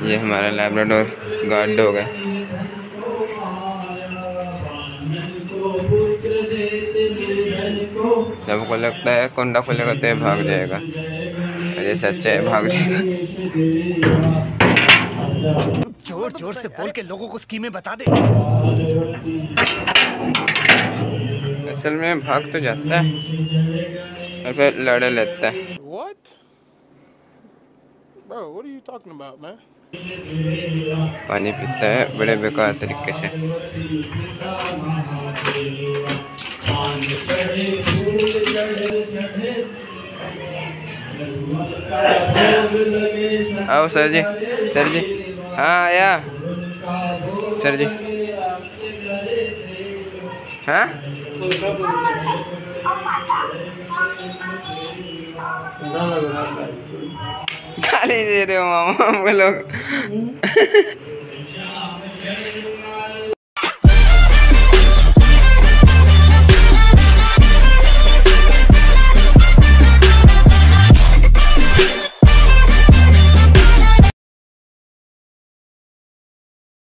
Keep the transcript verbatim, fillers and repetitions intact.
ये हमारा Labrador guard dog है। सबको लगता है कुंडा खुलेगा तो ये भाग जाएगा, ये सच है, भाग जाएगा। जोर जोर से बोल के लोगों को स्कीमें बता दे। असल में भाग तो जाता है और फिर लड़ लेता है। What? Bro, what are you talking about, man? पानी पीता है बड़े बेकार तरीके से। आओ सर जी, सर जी, हाँ आया सर जी। हाँ गाली दे रहे हो मामा हम लोग।